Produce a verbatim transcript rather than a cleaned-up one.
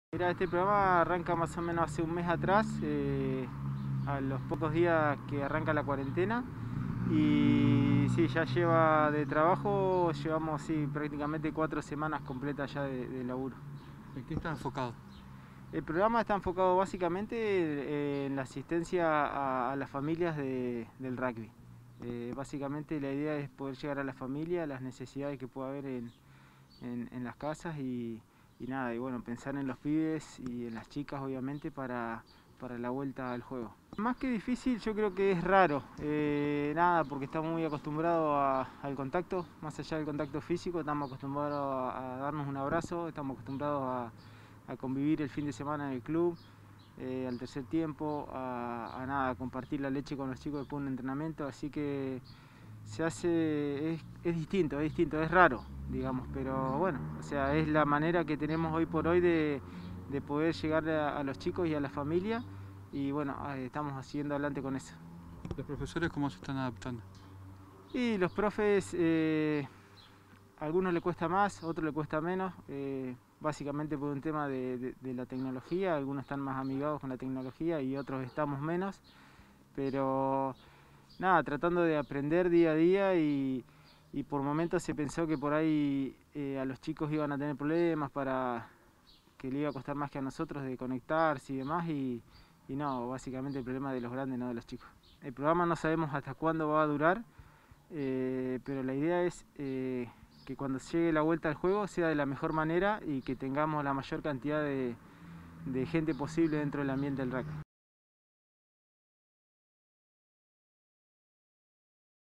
Mira, este programa arranca más o menos hace un mes atrás, eh, a los pocos días que arranca la cuarentena. Y sí, ya lleva de trabajo, llevamos sí, prácticamente cuatro semanas completas ya de, de laburo. ¿En qué está enfocado? El programa está enfocado básicamente eh, en la asistencia a, a las familias de- del rugby. Eh, básicamente la idea es poder llegar a la familia, las necesidades que pueda haber en, en- en las casas y, y nada, y bueno, pensar en los pibes y en las chicas obviamente para, para la vuelta al juego. Más que difícil, yo creo que es raro, eh, nada, porque estamos muy acostumbrados a- al contacto, más allá del contacto físico, estamos acostumbrados a, a darnos un abrazo, estamos acostumbrados a, a convivir el fin de semana en el club, eh, al tercer tiempo, a, a nada, a compartir la leche con los chicos después de un entrenamiento, así que se hace, es, es distinto, es distinto, es raro, digamos, pero bueno, o sea, es la manera que tenemos hoy por hoy de, de poder llegar a, a los chicos y a la familia y bueno, eh, estamos siguiendo adelante con eso. ¿Los profesores cómo se están adaptando? Y los profes, eh, a algunos le cuesta más, a otros le cuesta menos, eh, básicamente por un tema de, de, de la tecnología, algunos están más amigados con la tecnología y otros estamos menos, pero nada, tratando de aprender día a día y, y por momentos se pensó que por ahí eh, a los chicos iban a tener problemas para que le iba a costar más que a nosotros de conectarse y demás y, y no, básicamente el problema de los grandes, no de los chicos. El programa no sabemos hasta cuándo va a durar, eh, pero la idea es eh, que cuando llegue la vuelta al juego sea de la mejor manera y que tengamos la mayor cantidad de, de gente posible dentro del ambiente del rugby.